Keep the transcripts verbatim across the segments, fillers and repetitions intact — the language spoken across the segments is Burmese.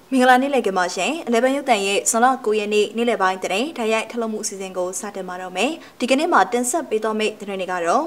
မင်္ဂလာနေ့လည်ကမှာရှင်အလဲပန်ရုပ်တန်ရဲ့ဇွန်လ၉ရက်နေ့နေ့လည်ပိုင်းတဲ့ဓာတ်ရိုက်ထုတ်လွှင့်မှုအစီအစဉ်ကိုစတင်မှာတော့မယ်ဒီကနေ့မှာတင်ဆက်ပေးသွားမယ့်သတင်းတွေကတော့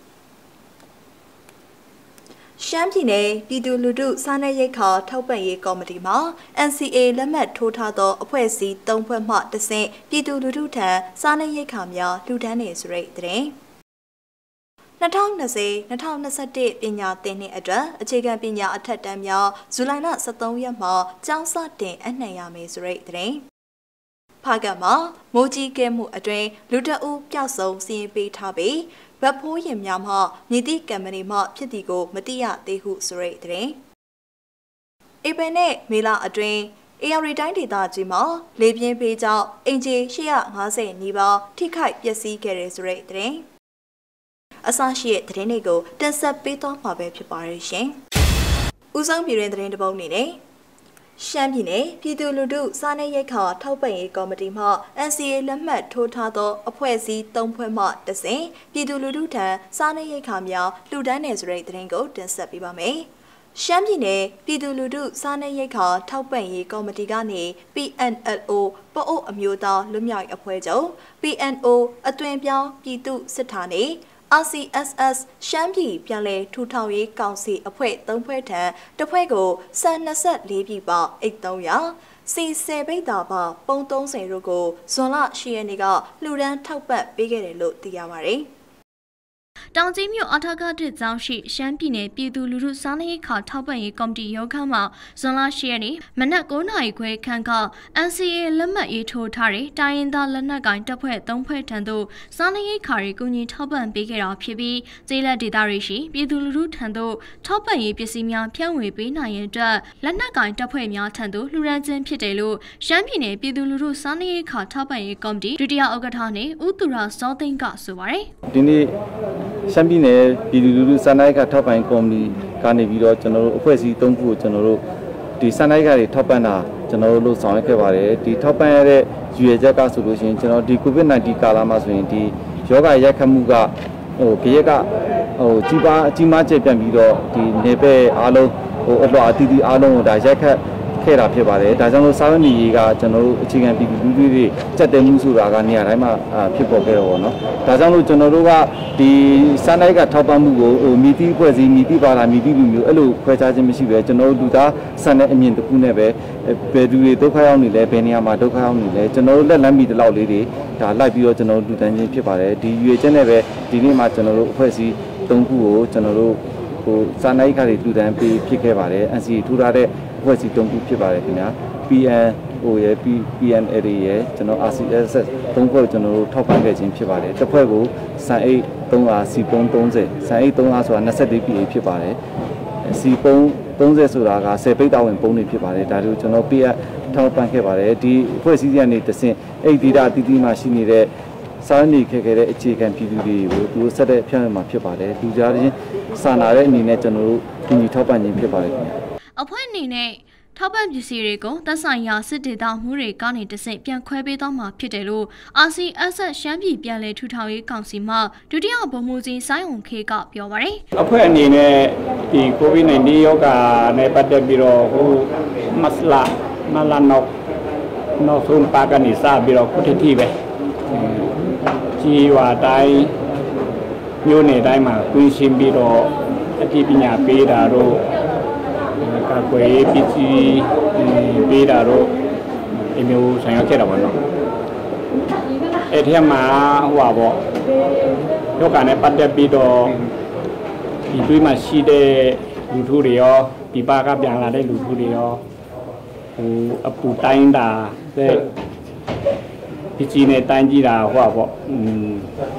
ရှမ်းပြည်နယ်ပြည်သူလူထုစားနပ်ရိက္ခာထောက်ပံ့ရေးကော်မတီမှ N C A လက်မှတ်ထိုးထားသောအဖွဲ့အစည်း၃ဖွဲ့မှတဆင့်ပြည်သူလူထုထံစားနပ်ရိက္ခာများလှူဒါန်းနေဆိုတဲ့သတင်း၂၀၂၀-၂၀၂၁ပညာသင်နှစ်အတွက်အခြေခံပညာအထက်တန်းများဇူလိုင်လ၁၃ရက်မှာကျောင်းစတင်အနှံ့ရမယ်ဆိုတဲ့သတင်းဖားကတ်မှာမိုးကြီးကဲမှုအတွင်းလူတအုပ်ပျောက်ဆုံးစီရင်ပေးထားပြီးဗတ်ဖိုးရင်များမှမြည်သည့်ကံမဏီမှဖြစ်သည်ကိုမသိရသေးဟုဆိုတဲ့သတင်းအေပန်နဲ့မေလာအတွင်းအေရရီတိုင်းဒေသကြီးမှာလေပြင်းပေးကြောင့်အင်ဂျီ၈၅၀နီးပါးထိခိုက်ပျက်စီးခဲ့တဲ့ဆိုတဲ့သတင်းအစရှိတဲ့သတင်းတွေကိုတင်ဆက်ပေးသွားမှာပဲဖြစ်ပါရဲ့ရှင်။ဦးဆောင်ပြည်တွင်သတင်းတပုတ်အနေနဲ့ရှမ်းပြည်နယ်ပြည်သူလူထုစားနပ်ရိက္ခာထောက်ပံ့ရေးကော်မတီမှ N C A လက်မှတ်ထိုးထားသောအဖွဲ့အစည်း၃ဖွဲ့မှတဆင့်ပြည်သူလူထုထံစားနပ်ရိက္ခာများလှူဒါန်းနေဆိုတဲ့သတင်းကိုတင်ဆက်ပေးပါမယ်။ရှမ်းပြည်နယ်ပြည်သူလူထုစားနပ်ရိက္ခာထောက်ပံ့ရေးကော်မတီကနေ P N L O ပအို့အမျိုးသားလွတ်မြောက်အဖွဲ့ချုပ် P N O အသွင်ပြောင်းပြည်သူစစ်ဌာနR C S S ရှမ်းပြည်ပြန်လည်ထူထောင်ရေးကောင်စီအဖွဲ့၃ဖွဲ့ထံတစ်ဖွဲ့ကိုစံ၂၄ပြည်ပါအိတ်၃ရာစီဆယ်ပိတ်တာပါပုံ၃၀တို့ကိုဇွန်လ၈ရက်နေ့ကလှူဒန်းထောက်ပံ့ပေးခဲ့တယ်လို့သိရပါတယ်။တောင်ကြီးမြို့အထာကတစ်ကျောင်းရှိရှမ်းပြည်နယ်ပြည်သူလူထုစားနပ်ရိက္ခာထောက်ပံ့ရေးကော်မတီရုံးခန်းမှာဇွန်လ၈ရက်နေ့မနက်၉နာရီခွဲခန့်က N C A လက်မှတ်ရေးထိုးထားတဲ့တိုင်းရင်းသားလက်နက်ကိုင်တပ်ဖွဲ့၃ဖွဲ့ထံသို့စားနပ်ရိက္ခာတွေကူညီထောက်ပံ့ပေးခဲ့တာဖြစ်ပြီးကျေးလက်ဒေသတွေရှိပြည်သူလူထုထံသို့ထောက်ပံ့ရေးပစ္စည်းများဖြန့်ဝေပေးနိုင်ရန်အတွက်လက်နက်ကိုင်တပ်ဖွဲ့များထံသို့လှူဒါန်းခြင်းဖြစ်တယ်လို့ရှမ်းပြည်နယ်ပြည်သူလူထုစားနပ်ရိက္ခာထောက်ပံ့ရေးကော်မတီဒုတိယဥက္ကဋ္ဌနှင့်ဦးသူရစောသိန်းကဆိုပါတယ်။ဒီနေ့ရှမ်းပြည်နယ်ပြည်သူလူထုစားနပ်ရိက္ခာထောက်ပံ့ကော်မတီကနေပြီးတော့ကျွန်တော်တို့အဖွဲ့အစည်း၃ခုကိုကျွန်တော်တို့ဒီစားနပ်ရိက္ခာတွေထောက်ပံ့တာကျွန်တော်တို့လုပ်ဆောင်ခဲ့ပါတယ်ဒီထောက်ပံ့ရတဲ့ရည်ရွယ်ချက်ကဆိုလို့ရှိရင်ကျွန်တော်ဒီ COVID 19 ကာလမှာဆိုရင်ဒီယောဂရိုက်ခတ်မှုကဟိုကြရက်ကဟိုကြီးပါအကြီးမားကျပြန်ပြီးတော့ဒီနေပဲအားလုံးဟိုအလွှာအသီးသီးအားလုံးကိုဒါရိုက်ခတ်ခဲ့တာဖြစ်ပါတယ်ဒါကြောင့်လို့စာဝတ်နေရေးကကျွန်တော်တို့အခြေခံပြည်သူလူထုတွေစက်တယ်မှုဆိုတာကနေရာတိုင်းမှာဖြစ်ပေါ်ခဲ့တော့ဗောနော်ဒါကြောင့်လို့ကျွန်တော်တို့ကဒီစာနိုင်ကထောက်ပံ့မှုကိုဟိုမြည်တိဖွဲ့စည်းမြည်တိပါလာမြည်တိလူမျိုးအဲ့လိုခွဲခြားခြင်းမရှိပဲကျွန်တော်တို့လူသားစံတဲ့အမြင်တစ်ခုနဲ့ပဲဘယ်သူတွေဒုက္ခရောက်နေလဲဘယ်နေရာမှာဒုက္ခရောက်နေလဲကျွန်တော်တို့လက်လမ်းမီတလောက်လေးတွေဒါလိုက်ပြီးတော့ကျွန်တော်တို့လူတန်းချင်းဖြစ်ပါတယ်ဒီရွေချက်နဲ့ပဲဒီနေ့မှာကျွန်တော်တို့အဖွဲ့အစည်း၃ခုကိုကျွန်တော်တို့ဟိုစာနိုင်ခါတွေလူတန်းပေးဖြစ်ခဲ့ပါတယ် N C A ထူထားတဲ့အဖွဲ့အစည်း၃ခုဖြစ်ပါတယ်ခင်ဗျာ P N O ရဲ့ P N L ရဲ့ကျွန်တော် R C S S ၃ဖွဲ့ကျွန်တော်တို့ထောက်ပံ့ခဲ့ခြင်းဖြစ်ပါတယ်တစ်ဖွဲ့ကိုစံအိတ်၃အားစီပုံ၃၀စံအိတ်၃အားဆိုတာ၂၄ P A ဖြစ်ပါတယ်စီပုံ၃၀ဆိုတာက၁၀ပိတ်တာဝင်ပုံတွေဖြစ်ပါတယ်ဒါတို့ကျွန်တော်ပေးအပ်ထောက်ပံ့ခဲ့ပါတယ်ဒီအဖွဲ့အစည်းကနေတဆင့်အဲ့ဒီဒေတာအသီးသီးမှာရှိနေတဲ့စားနေခဲ့ခဲ့တဲ့အခြေခံပြည်သူတွေကိုသူတို့ဆက်တဲ့ဖြန့်မှာဖြစ်ပါတယ်လူကြားချင်းစာနာတဲ့အနေနဲ့ကျွန်တော်တို့ဒီညီထောက်ပံ့ခြင်းဖြစ်ပါတယ်ခင်ဗျာအဖွဲ့အနေနဲ့ထောက်ပံ့ပစ္စည်းတွေကိုသက်ဆိုင်ရာစစ်ဒေသမှုတွေကနေတဆင့်ပြန်ခွဲပေးသွားမှာဖြစ်တယ်လို့ R C S S ရှမ်းပြည်ပြန်လည်ထူထောင်ရေးကောင်စီမှဒုတိယဗိုလ်မှူးကြီးစိုင်းအောင်ခေကပြောပါတယ်အဖွဲ့အနေနဲ့ဒီ COVID 19 ရောဂါနဲ့ပတ်သက်ပြီးတော့ဟိုမစလာမလာနောက်နောက်ဆုံးပါကနေစပြီးတော့ခုထထိပဲကြီးဝါတိုင်းမျိုးနယ်တိုင်းမှာကွင်းရှင်းပြီးတော့အတိပညာပေးတာတော့ကာကွယ်ပစ္စည်းပေးတာတော့အမျိုးဆိုင်ရောက်ခဲ့တာပေါ့နော်အဲ့ဒီမှာဟိုပါပေါ့ယောဂနဲ့ပတ်သက်ပြီးတော့ဒီတွေးမှာရှိတဲ့လူထုတွေရောဒီပါကပြန်လာတဲ့လူထုတွေရောဟိုအပူတိုင်းတာတဲ့ပစ္စည်းနဲ့တိုင်းကြည့်တာဟိုပါပေါ့อืม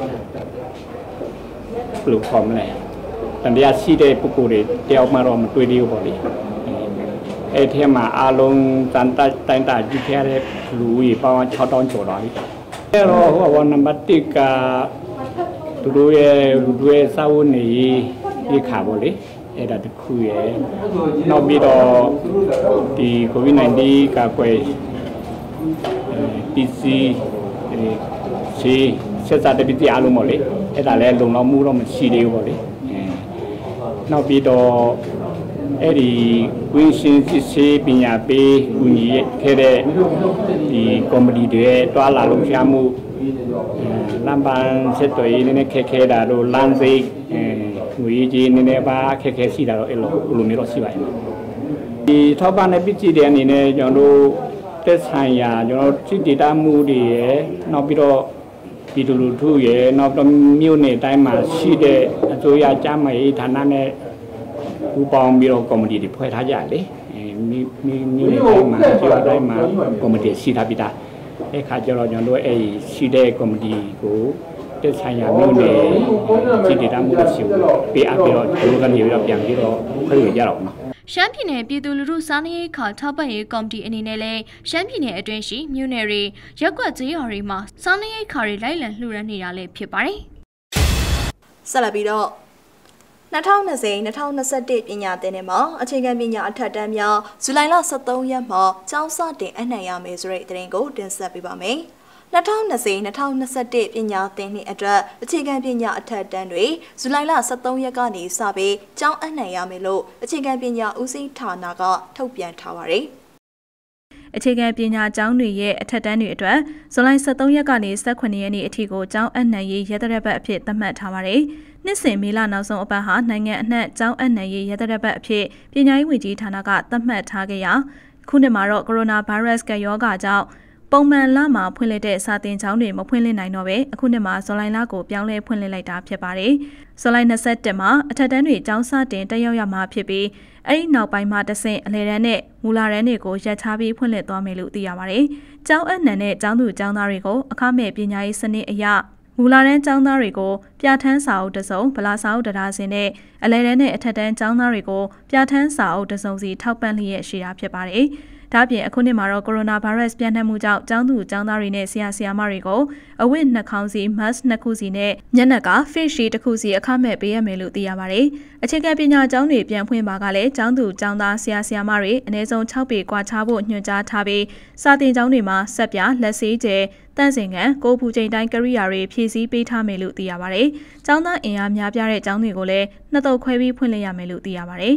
ဘယ်လိုခေါ်မလဲတန်တရားရှိတဲ့ပုဂ္ဂိုလ်တွေတယောက်မှတော့မတွေ့သေးဘူးပေါ့လေအဲ့ဒီမှာအားလုံးတန်တတိုင်းတာကြည့်ခဲ့တဲ့လူကြီးပေါင်း၆တောင်းကျော်လာပြီအဲ့တော့ဟိုဘောနံပါတ်၁ကသူတို့ရဲ့လူတွေစာဝတ်နေရေးခါပေါ့လေအဲ့ဒါတခုရဲ့နောက်ပြီးတော့ဒီ COVID 19 ကာကွယ်ပစ္စည်းရှိဆက်စားတဲ့ပစ္စည်းအားလုံးပေါ့လေအဲ့ဒါလည်းလုံလောက်မှုတော့မရှိသေးဘူးပေါ့လေနောက်ပြီးတော့အဲ့ဒီဝင်းရှင်းစစ်ဆေးပညာပေးကူညီခဲ့တဲ့ဒီကော်မတီတွေတွာလာလို့ရှားမှုလမ်းပန်းဆက်သွယ်ရေးနည်းနည်းခက်ခဲတာတို့လမ်းစိတ်ငွေကြီးနည်းနည်းပါခက်ခဲရှိတာတော့အဲ့လိုလိုမျိုးတော့ရှိပါရဲ့ဒီထောက်ပံ့တဲ့ပြည်ပြည်တဲ့အနေနဲ့ကျွန်တော်တို့တက်ဆိုင်ရာကျွန်တော်စစ်ဒေတာမှုတွေရယ်နောက်ပြီးတော့ဒီလူလူထုရယ်နောက်တော့မြို့နယ်တိုင်းမှာရှိတဲ့အစိုးရကြားမရေးဌာနနဲ့ပူးပေါင်းပြီးတော့ကော်မတီတွေဖွဲ့ထားကြတယ်လေအဲမြို့နယ်တိုင်းမှာကျေးရွာတိုင်းမှာကော်မတီရှိထားပြီးသားအဲ့ခါကျတော့ကျွန်တော်တို့အဲ့ရှိတဲ့ကော်မတီကိုတက်ဆိုင်ရာမြို့နယ်စစ်ဒေတာမှုတွေရှိပေးအပ်ပြီးတော့ဒီလိုကနေပြီးတော့ပြန်ပြီးတော့ဖွဲ့ရကြတော့နော်ရှမ်းပြည်နယ်ပြည်သူလူထုစားနပ်ရိက္ခာထောက်ပံ့ရေးကော်မတီအနေနဲ့လည်းရှမ်းပြည်နယ်အတွင်းရှိမြို့နယ်တွေရက်ကွက်ကျေးရွာတွေမှာစားနပ်ရိက္ခာတွေလိုက်လံလှူဒါန်းနေတာလည်းဖြစ်ပါတယ်။ဆက်လက်ပြီးတော့၂၀၂၀-၂၀၂၁ပညာသင်နှစ်မှာအခြေခံပညာအထက်တန်းများဇူလိုင်လ၁၃ရက်မှာကျောင်းစတင်အနှံ့ရမယ်ဆိုတဲ့သတင်းကိုတင်ဆက်ပေးပါမယ်။၂၀၂၀-၂၀၂၁ပညာသင်နှစ်အတွက်အခြေခံပညာအထက်တန်းတွေဇူလိုင်လ၁၃ရက်ကနေစပြီးကျောင်းအနှံ့ရမယ်လို့အခြေခံပညာဦးစီးဌာနကထုတ်ပြန်ထားပါတယ်။အခြေခံပညာကျောင်းတွေရဲ့အထက်တန်းတွေအတွက်ဇူလိုင်၁၃ရက်ကနေ၁၈ရက်နေ့အထိကိုကျောင်းအနှံ့ရေးရသရက်ပတ်အဖြစ်သတ်မှတ်ထားပါတယ်။နှစ်စဉ်မေလနောက်ဆုံးအပတ်ဟာနိုင်ငံအနှံ့ကျောင်းအနှံ့ရေးရသရက်ပတ်အဖြစ်ပညာရေးဝန်ကြီးဌာနကသတ်မှတ်ထားခဲ့ရာခုနှစ်မှာတော့ကိုရိုနာဗိုင်းရပ်စ်ကပ်ရောဂါကြောင့်ပုံမှန်လမှာဖွင့်လှစ်တဲ့စာသင်ကျောင်းတွေမဖွင့်လှစ်နိုင်တော့ပဲအခုနှစ်မှာဇူလိုင်လကိုပြောင်းလဲဖွင့်လှစ်လိုက်တာဖြစ်ပါတယ်။ဇူလိုင်၂၁မှာအထက်တန်းတွေကျောင်းစတင်တက်ရောက်ရမှာဖြစ်ပြီးအဲ့ဒီနောက်ပိုင်းမှာတဆင့်အလယ်တန်းနဲ့မူလတန်းတွေကိုရပ်ချပြီးဖွင့်လှစ်သွားမယ်လို့သိရပါတယ်။ကျောင်းအနှံနဲ့ကျောင်းသူကျောင်းသားတွေကိုအခမဲ့ပညာရေးစနစ်အရမူလာတန်းကျောင်းသားတွေကိုပြဋ္ဌာန်းစာအုပ်တစ်စုံဗလာစာအုပ်တရားစင်နဲ့အလယ်တန်းနဲ့အထက်တန်းကျောင်းသားတွေကိုပြဋ္ဌာန်းစာအုပ်တစ်စုံစီထောက်ပံ့လျက်ရှိတာဖြစ်ပါတယ်။ဒါ့အပြင်အခုနှစ်မှာတော့ကိုရိုနာဗိုင်းရပ်စ်ပြန့်နှံ့မှုကြောင့်ကျောင်းသူကျောင်းသားတွေနဲ့ဆရာဆရာမတွေကိုအဝတ်နှာခေါင်းစီ mask နှစ်ခုစီနဲ့မျက်နှာက face shield တစ်ခုစီအခမဲ့ပေးရမယ်လို့သိရပါတယ်။အခြေခံပညာကျောင်းတွေပြန်ဖွင့်ပါကလည်းကျောင်းသူကျောင်းသားဆရာဆရာမတွေအနည်းဆုံး၆ပေကွာခြားဖို့ညွှန်ကြားထားပြီးစာသင်ကျောင်းတွေမှာဆက်ပြလက်ဆေးကျဲတန့်စင်ကန်ကိုပူချိန်တိုင်းကရိယာတွေဖြည့်ဆည်းပေးထားမယ်လို့သိရပါတယ်။ကျောင်းသားအင်အားများပြားတဲ့ကျောင်းတွေကိုလည်းနှစ်တုပ်ခွဲပြီးဖွင့်လှစ်ရမယ်လို့သိရပါတယ်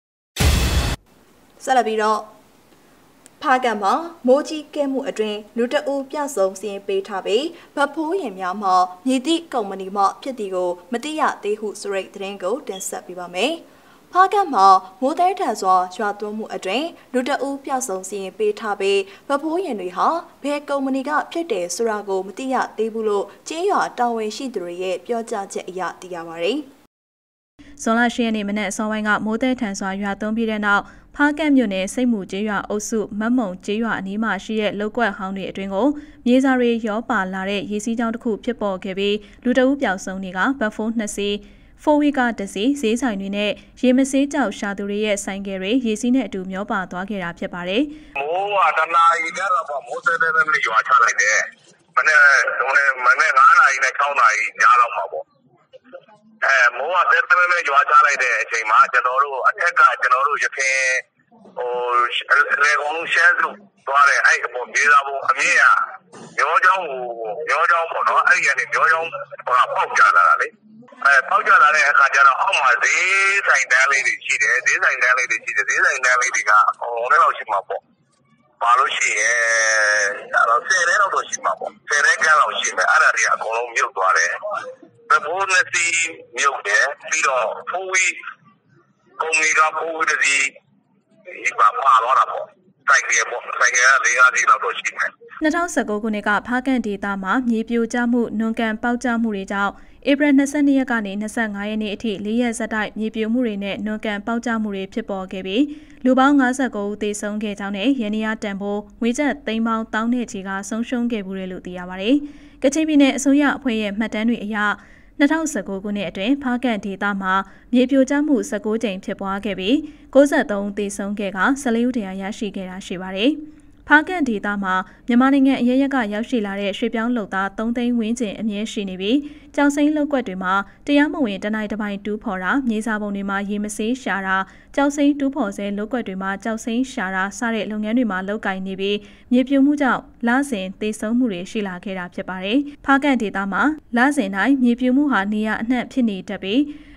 ။ဆက်လက်ပြီးတော့ဖားကံမှာမိုးကြီးကဲမှုအတွင်းလူတအူပြဆုံးစီရင်ပေးထားပြီးဗဖိုးရင်များမှာမြေတိကုမ္ပဏီမှဖြစ်တီကိုမတိရသေးဟုဆိုတဲ့သတင်းကိုတင်ဆက်ပေးပါမယ်။ဖားကံမှာမိုးတဲထန်စွာရွာသွန်းမှုအတွင်းလူတအူပြဆုံးစီရင်ပေးထားပြီးဗဖိုးရင်တွေဟာဘယ်ကုမ္ပဏီကဖြစ်တယ်ဆိုတာကိုမတိရသေးဘူးလို့ကျေးရွာတာဝန်ရှိသူတွေရဲ့ပြောကြားချက်အရသိရပါတယ်။ဇွန်လ၈ရက်နေ့မနက်အစောပိုင်းကမိုးတဲထန်စွာရွာသွန်းပြီးတဲ့နောက်ဖားကန့်မြို့နယ်စိတ်မှုကျေးရွာအုပ်စုမတ်မုံကျေးရွာအနီးမှာရှိတဲ့လောက်ကွက်ဟောင်းတွေအတွင်းကိုမြေစာတွေရောပါလာတဲ့ရေစီးကြောင်းတစ်ခုဖြစ်ပေါ်ခဲ့ပြီးလူတအုပ်ပျောက်ဆုံးတွေကဘတ်ဖိုးနှစ်စီးဖိုဝီကတစီဈေးဆိုင်တွေနဲ့ရေမဆေးကြောက်ရှာသူတွေရဲ့ဆိုင်ကယ်တွေရေစီးနဲ့အတူမျောပါသွားခဲ့တာဖြစ်ပါတယ်။မိုးကတနာရီကတော့မိုးတဲတဲနဲ့ရွာချလိုက်တယ်။မနေ့မနေ့ငါးနာရီနဲ့၆နာရီညလောက်မှာပေါ့။အဲမိုးကတဲတဲနဲ့ရွာချလိုက်တဲ့အချိန်မှာကျွန်တော်တို့အထက်ကကျွန်တော်တို့ရခင်ဟိုလေကုန်းရှမ်းစုသွားတယ်အဲ့အပေါ်မြေသာပေါ်အမြင့်ရမျိုးချောင်းကိုမျိုးချောင်းပေါ့နော်အဲ့ဒီကနေမျိုးချောင်းဟိုပေါက်ကြလာတာလေအဲပေါက်ကြလာတဲ့အခါကျတော့အောက်မှာဈေးဆိုင်တန်းလေးတွေရှိတယ်ဈေးဆိုင်တန်းလေးတွေရှိတယ်ဈေးဆိုင်တန်းလေးတွေကအကုန်လုံးလောက်ရှိမှာပေါ့ပါလို့ရှိရင်အဲ့တော့ဆယ်တဲလောက်တော့ရှိမှာပေါ့ဆယ်တဲကန်းလောက်ရှိမယ်အဲ့ဒါတွေကအကုန်လုံးမြုပ်သွားတယ်ဘဘိုးနှစ်စီးမြုပ်တယ်ပြီးတော့ဖိုးဝီကုမ္ပဏီကဖိုးဝီတစ်စီးဒီပါပါတော့တာပေါ့ဆိုင်ကပေါ့ဆိုင်ကလေးငါးစီးလောက်တော့ရှိမယ်၂၀၁၉ခုနှစ်ကဖားကန့်ဒေသမှာမြေပြိုကျမှု၊နွံကန်ပေါက်ကျမှုတွေကြောင့်ဧပြီ၂၂ရက်ကနေ၂၅ရက်နေ့အထိ၄ရက်ဆက်တိုက်မြေပြိုမှုတွေနဲ့နွံကန်ပေါက်ကျမှုတွေဖြစ်ပေါ်ခဲ့ပြီးလူပေါင်း၅၉ဦးသေဆုံးခဲ့ကြောင်းနဲ့ရန်နီယာတန်ဖိုးငွေကျပ်သိန်းပေါင်းတောင်းနဲ့ချီကဆုံးရှုံးခဲ့မှုတွေလို့သိရပါတယ်။ကချင်ပြည်နယ်အစိုးရအဖွဲ့ရဲ့မှတ်တမ်းတွေအရ၂၀၁၉ခုနှစ်အတွင်းဖားကန့်ဒေသမှာမြေပြိုကျမှု၁၉ကြိမ်ဖြစ်ပွားခဲ့ပြီး၉၃ဦးသေဆုံးခဲ့က၁၄ဦးတရားရရှိခဲ့တာရှိပါတယ်။ဖားကန့်ဒေသမှာမြန်မာနိုင်ငံအရရက်ကရောက်ရှိလာတဲ့ရွှေပြောင်းလုပ်သား၃သိန်းဝန်းကျင်အမြဲရှိနေပြီးကြောက်စိမ်းလုပ်ကွက်တွေမှာတရားမဝင်တနိုင်တပိုင်းတူးဖော်တာမြေစာပုံတွေမှာရေမဆေးရှာတာကြောက်စိမ်းတူးဖော်ဆဲလုပ်ကွက်တွေမှာကြောက်စိမ်းရှာတာစတဲ့လုပ်ငန်းတွေမှာလုပ်ကိုင်နေပြီးမြေပြိုမှုကြောင့်လစဉ်သေဆုံးမှုတွေရှိလာခဲ့တာဖြစ်ပါတယ်။ဖားကန့်ဒေသမှာလစဉ်တိုင်းမြေပြိုမှုဟာနေရအနှံ့ဖြစ်နေတတ်ပြီး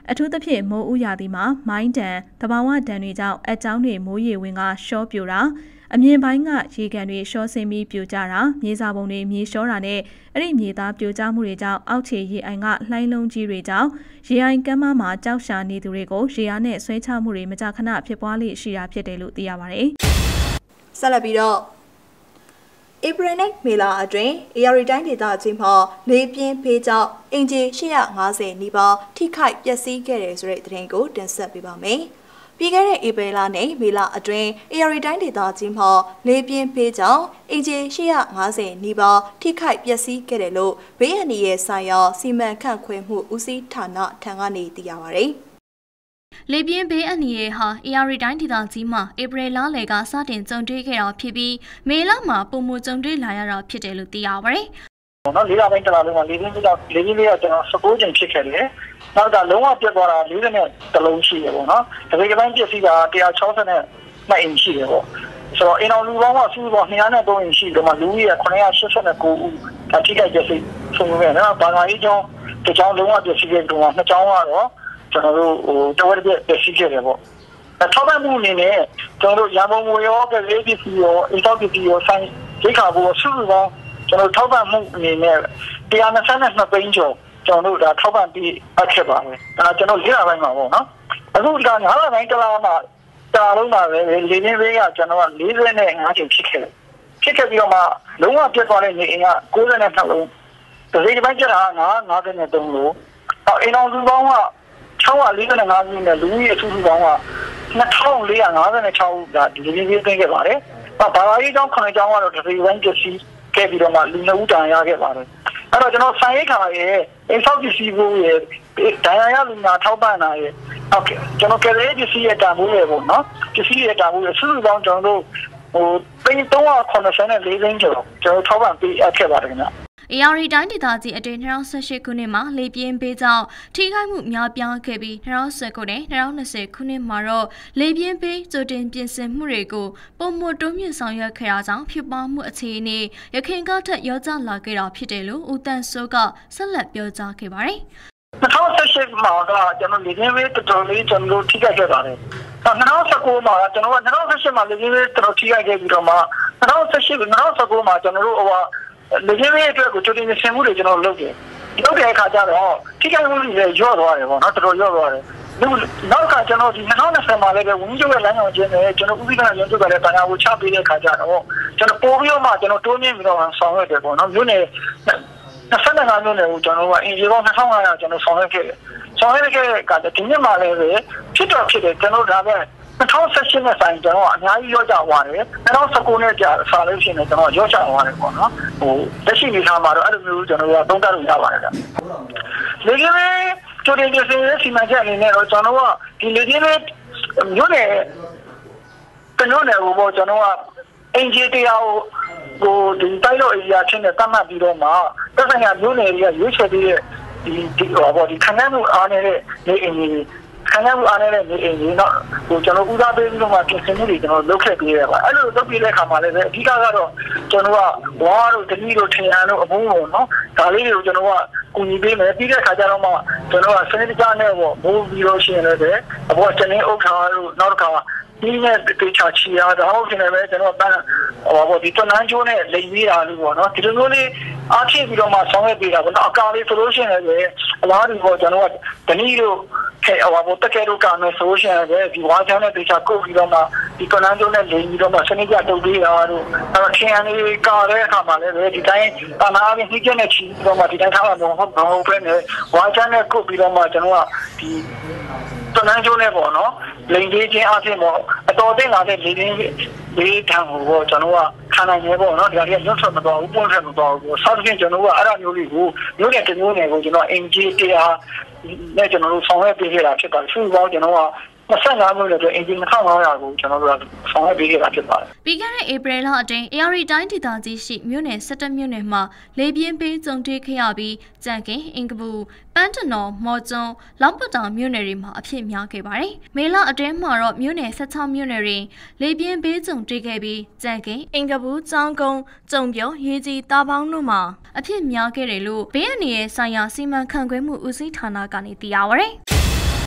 အထူးသဖြင့်မိုးဥရာသီမှာမိုင်းတံတဘာဝတံတွေကြောင့်အကြောင်းတွေမိုးရေဝင်ကရှော့ပြိုတာအမြင်ပိုင်းကရေကန်တွေရှော့ဆင်းပြီးပြိုကျတာမြေစာပုံတွေမြေရှောတာနဲ့အဲ့ဒီမြေသားပြိုကျမှုတွေကြောင့်အောက်ခြေရေအိုင်ကလှိုင်းလုံးကြီးတွေကြောင့်ရေအိုင်ကမ်းမမှာကြောက်ရှာနေသူတွေကိုရေအားနဲ့ဆွဲချမှုတွေမကြာခဏဖြစ်ပွားလိရှိတာဖြစ်တယ်လို့သိရပါတယ်။ဆက်လက်ပြီးတော့ဧပြီနဲ့မေလအတွင်းအေရရီတိုင်းဒေသကြီးမှာလေပြင်းဖေးကြောင့်အင်ဂျီ၈၅၀နီးပါးထိခိုက်ပျက်စီးခဲ့တယ်ဆိုတဲ့သတင်းကိုတင်ဆက်ပေးပါမယ်။ပြီးခဲ့တဲ့ဧပြီလနဲ့မေလအတွင်းအေရရီတိုင်းဒေသကြီးမှာလေပြင်းဖေးကြောင့်အင်ဂျီ၈၅၀နီးပါးထိခိုက်ပျက်စီးခဲ့တယ်လို့ဘေးအန္တရာယ်ဆိုင်ရာစီမံခန့်ခွဲမှုဦးစီးဌာနထံကနေသိရပါဗျ။လေပြင်းဘေးအန္တရာယ်ဟာအေရရီတိုင်းဒေသကြီးမှာဧပြီလလယ်ကစတင်ကြုံတွေ့ခဲ့တာဖြစ်ပြီးမေလမှာပုံမှန်ကြုံတွေ့လာရတာဖြစ်တယ်လို့သိရပါတယ်။နော်လေးလပိုင်းတလားလုံးမှာလေပြင်းကြောင့်လေပြင်းလေးကကျွန်တော်၁၉ကျင်ဖြစ်ခဲ့တယ်။နောက်ကလုံးဝပြတ်သွားတာ၄၀နဲ့တလုံးရှိတယ်ပေါ့နော်။ဒီကိပိုင်းပြည့်စည်တာ၁၆၀နဲ့နှစ်အိမ်ရှိတယ်ပေါ့။ဆိုတော့အင်အောင်လူပေါင်းကစုစုပေါင်း၂၀၃အိမ်ရှိတယ်မှာလူကြီးက၉၈၉ဦးဒါထိခိုက်ပျက်စီးဆုံးခဲ့တယ်နော်။ဘာသာရေးကြောင့်တကြောင်လုံးဝပျက်စီးခဲ့တော့နှစ်ကြောင်ကတော့ကျွန်တော်တို့ဟိုတဝက်ပြည့်ပျက်စီးခဲ့တယ်ပေါ့။ထောက်ပံ့မှုအနေနဲ့ကျွန်တော်တို့ရန်ကုန်မြို့ရောကလေးပြည်စီရောအင်တောက်ပြည်စီရောဆိုင်ရိတ်ခါဘောစုစုပေါင်းကျွန်တော်ထောက်ပံ့မှုအနေနဲ့၁၂၂သိန်းကျော်ကျွန်တော်တို့ဒါထောက်ပံ့ပြီးအပ်ခဲ့ပါတယ်။ဒါကျွန်တော်လေးလပိုင်းမှာပေါ့နော်။အခုဒီကငါးလပိုင်းတလားမှာတာလုံးမှာပဲလေပြင်းပေးကကျွန်တော်က၄၅ချိန်ဖြစ်ခဲ့တယ်။ဖြစ်ခဲ့ပြီးတော့မှလုံးဝပြတ်သွားတဲ့နေအိမ်က၉၂လုံးဒီဒီပိုင်းကျတာငါး၅၃လို့အော်အိမ်အောင်လူပေါင်းက၆၄၅ခုနဲ့လူကြီးအထူးထူးပေါင်းက၂၄၅၆ဦးကဒီလေးလေးသိခဲ့ပါတယ်။ဘာသာရေးကြောင့်ခုနှစ်ကျောင်းကတော့ဒီပိုင်းပစ္စည်းခဲ့ပြီးတော့မှလူနှစ်ဦးတန်ရခဲ့ပါတယ်။အဲ့တော့ကျွန်တော်ဆိုင်ရိတ်ခါရဲ့အိမ်ဆောက်ပစ္စည်းကိုရဲ့ဒဏ်ရာရလူနာထောက်ပံ့တာရဲ့ဟုတ်ကဲ့ကျွန်တော်ကလေးပစ္စည်းရဲ့တန်ဖိုးရဲ့ပေါ့နော်ပစ္စည်းရဲ့တန်ဖိုးရဲ့စုစုပေါင်းကျွန်တော်တို့ဟိုသိန်း၃၇၄သိန်းကျော်ကျွန်တော်ထောက်ပံ့ပေးအပ်ခဲ့ပါတယ်ခင်ဗျာ။အေရရီတိုင်းဒေသကြီးအတွင်း၂၀၁၈ခုနှစ်မှာလေပြင်းပေးကြောင့်ထိခိုက်မှုများပြားခဲ့ပြီး၂၀၁၉နဲ့၂၀၂၀ခုနှစ်မှာတော့လေပြင်းပေးကြိုတင်ပြင်ဆင်မှုတွေကိုပုံမတိုးမြင့်ဆောင်ရွက်ခဲ့တာကြောင့်ဖြစ်ပွားမှုအခြေအနေရခိုင်ကထက်ရောကျလာခဲ့တာဖြစ်တယ်လို့ဦးတန်းစိုးကဆက်လက်ပြောကြားခဲ့ပါတယ်။၂၀၁၈မှာကကျွန်တော်လေပြင်းပေးတော်တော်လေးကျွန်တော်ထိခိုက်ခဲ့ပါတယ်။၂၀၁၉မှာကျွန်တော်က၂၀၁၈မှာလေပြင်းပေးတော်တော်ထိခိုက်ခဲ့ပြီးတော့မှ၂၀၁၈ ၂၀၁၉မှာကျွန်တော်တို့ဟိုလေပြင်းပေးအတွက်ကိုကြိုတင်ပြင်ဆင်မှုတွေကျွန်တော်လုပ်တယ်။လုပ်တဲ့အခါကျတော့ထိခိုက်မှုတွေရော့သွားတယ်ပေါ့နော်တော်တော်ရော့သွားတယ်။နောက်ကကျွန်တော်ဒီ၂၀၂၀မှာလည်းဝန်ကြီးချုပ်ရဲ့လမ်းညွှန်ခြင်းနဲ့ကျွန်တော်ဦးစီးကရန်ချုပ်ကလည်းတာယာကိုချပေးတဲ့အခါကျတော့ကျွန်တော်ပို့ပြီးတော့မှကျွန်တော်တိုးမြင့်ပြီးတော့ဆောင်ရွက်တယ်ပေါ့နော်မြို့နယ်၂၅မြို့နယ်ကိုကျွန်တော်ကအင်ဂျီပေါင်း၂၅၀၀ကျွန်တော်ဆောင်ရွက်ခဲ့တယ်။ဆောင်ရွက်ခဲ့တဲ့အခါကျဒီနှစ်မှာလည်းပဲဖြစ်တော့ဖြစ်တယ်ကျွန်တော်ဒါပဲ၂၀၁၈နဲ့ဆိုင်ကျွန်တော်အများကြီးရော့ကျသွားတယ်၂၀၁၉နဲ့ကြာဆာလို့ရှိရင်ကျွန်တော်ရော့ကျသွားတယ်ပေါ့နော်ဟိုလက်ရှိနေထားမှာတော့အဲ့လိုမျိုးကျွန်တော်ကသုံးသပ်လို့ရပါတယ်ဗျလေကလေးကျိုးတင်ပြစီစီမံချက်အနေနဲ့တော့ကျွန်တော်ကဒီလေကလေးမြို့နယ်ကမြို့နယ်ကိုကျွန်တော်ကအင်ဂျီတရားကိုဟိုဒီတိုင်းလို့အရာချင်းနဲ့တတ်မှတ်ပြီးတော့မှသက်ဆိုင်ရာမြို့နယ်တွေကရွေးချယ်ပြီးတဲ့ဒီဒီဟောပေါ့ဒီခဏမှုအားနေတဲ့နေအင်ဂျီခံရမှုအားနဲ့နေအိမ်ကြီးတော့ဟိုကျွန်တော်ဦးစားပေးပြီးတော့မှပြင်ဆင်မှုတွေကျွန်တော်လုပ်ခဲ့ပေးရပါအဲ့လိုလုပ်ပြီးတဲ့အခါမှာလည်းအဓိကကတော့ကျွန်တော်ကဝါတို့တတိတို့ထင်ရန်တို့အမှုပေါ့နော်ဒါလေးတွေကိုကျွန်တော်ကကူညီပေးမယ်ပြီးတဲ့အခါကျတော့မှကျွန်တော်ကစနစ်တကျနဲ့ပေါ့မိုးပြီးတော့ရှိရင်လည်းအပေါ်ကျင်းဥက္ခာတို့နောက်တစ်ခါဒီနဲ့တေချာချီရတာဟုတ်တယ်ပဲကျွန်တော်ကဟိုပေါ့ဒီတနန်းကျိုးနဲ့လိမ်ပြီးတာလို့ပေါ့နော်ဒီလိုမျိုးလေးအားဖြည့်ပြီးတော့မှဆောင်ရွက်ပေးတာပေါ့နော်အကာလေးဆိုလို့ရှိရင်လည်းအလားတူပေါ့ကျွန်တော်ကတနည်းတို့ခဲဟိုပေါ့တကယ်လို့ကမယ်ဆိုရှင်လည်းဒီဝါချမ်းနဲ့တေချာကုတ်ပြီးတော့မှဒီကနန်းကျိုးနဲ့လိမ်ပြီးတော့မှစနစ်ကျတုပ်ပေးတာတို့အဲ့တော့ထင်ရနေကာတဲ့အခါမှာလည်းဒီတိုင်းတနာအပြင်နှိကျနဲ့ချီပြီးတော့မှဒီတိုင်းထားမှာမဟုတ်မဟုတ်ပဲနဲ့ဝါချမ်းနဲ့ကုတ်ပြီးတော့မှကျွန်တော်ကဒီတနန်းကျိုးနဲ့ပေါ့နော်လိမ်သေးခြင်းအပြင်ပေါ့အတော်သိလာတဲ့လိမ်သေးလေးထံကိုပေါ့ကျွန်တော်ကခံနိုင်ရပေါ့နော်ဒီကနေ့ညှို့ထွက်မသွားဘူးပွင့်ထွက်မသွားဘူးဆောက်တဲ့ကျွန်တော်ကအဲ့ဒါမျိုးလေးကိုမျိုးနဲ့တမျိုးနဲ့ကိုကျွန်တော်အင်ဂျီတရားနဲ့ကျွန်တော်တို့ဆောင်ရွက်ပေးခဲ့တာဖြစ်ပါတယ်သူ့ဘောကျွန်တော်က၂၅မျိုးနဲ့အင်ဂျင်၂၅၀၀ကိုကျွန်တော်တို့ကဆောင်ရွက်ပေးခဲ့တာဖြစ်ပါတယ်။ပြီးခဲ့တဲ့ဧပြီလအတွင်းအေရရီတိုင်းဒေသကြီးရှိမြို့နယ်၁၁မြို့နယ်မှာလေပြင်းပေးကြုံတွေ့ခဲ့ရပြီးကြံကင်အင်ကပူပန်းတနော်မော်ကျွန်းလောက်ပတောင်မြို့နယ်တွေမှာအဖြစ်များခဲ့ပါတယ်။မေလအတွင်းမှာတော့မြို့နယ်၁၆မြို့နယ်တွင်လေပြင်းပေးကြုံတွေ့ခဲ့ပြီးကြံကင်အင်ကပူကျောင်းကုန်းကျုံပြောရေကြီးတာပေါင်းတို့မှာအဖြစ်များခဲ့တယ်လို့ဘေးအန္တရာယ်ဆိုင်ရာစီမံခန့်ခွဲမှုဦးစီးဌာနကနေသိရပါဗျ။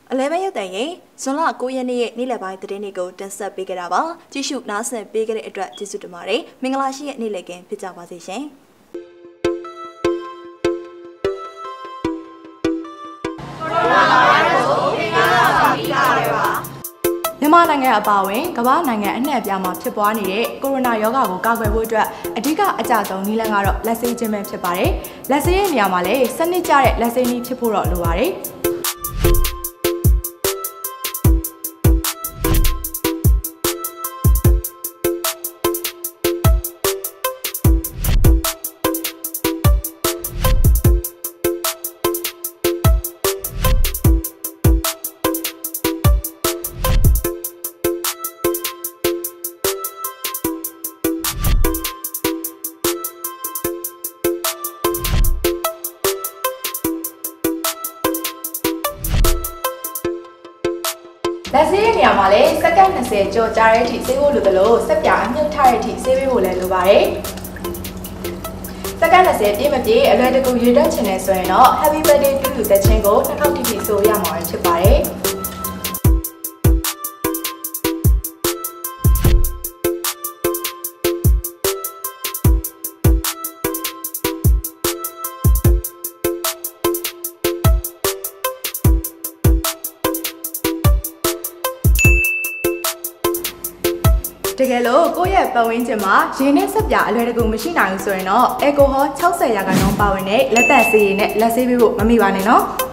အလဲမဲရုပ်တံရင်ဇွန်လ၉ရက်နေ့ရဲ့နေ့လယ်ပိုင်းသတင်းတွေကိုတင်ဆက်ပေးကြတာပါကြည့်ရှုနားဆင်ပေးကြတဲ့အတွက်ကျေးဇူးတင်ပါတယ်မင်္ဂလာရှိတဲ့နေ့လည်ခင်းဖြစ်ကြပါစေရှင်မြန်မာနိုင်ငံအပါအဝင်ကမ္ဘာနိုင်ငံအနှံ့အပြားမှာဖြစ်ပွားနေတဲ့ကိုရိုနာရောဂါကိုကာကွယ်ဖို့အတွက်အဓိကအကျဆုံးနည်းလမ်းကတော့လက်ဆေးခြင်းပဲဖြစ်ပါတယ်။လက်ဆေးရဲ့နေရာမှာလည်းစနစ်ကျတဲ့လက်ဆေးနည်းဖြစ်ဖို့တော့လိုပါတယ်။လက်ဆေးရဲ့နေရာမှာလည်းစက္ကန့်၂၀ကျော်ကြာတဲ့အထိဆေးဖို့လိုသလိုဆက်ပြာအမြုပ်ထားတဲ့အထိဆေးပေးဖို့လည်းလိုပါတယ်။စက္ကန့်၂၀ပြည့်မပြည့်အလွယ်တကူရေတွက်ချင်တယ်ဆိုရင်တော့ Happy Birthday to you တဲ့ချင်းကိုနှစ်ခေါက်တိတိဆိုရမှာဖြစ်ပါတယ်။တကယ်လို့ကိုယ့်ရဲ့ပတ်ဝန်းကျင်မှာရေနဲ့ဆက်ပြာအလွယ်တကူမရှိနိုင်ဘူးဆိုရင်တော့အယ်ကိုဟော၆၀ရာခိုင်နှုန်းပါဝင်တဲ့လက်သက်ဆေးရည်နဲ့လက်ဆေးပေးဖို့မမိပါနဲ့နော်။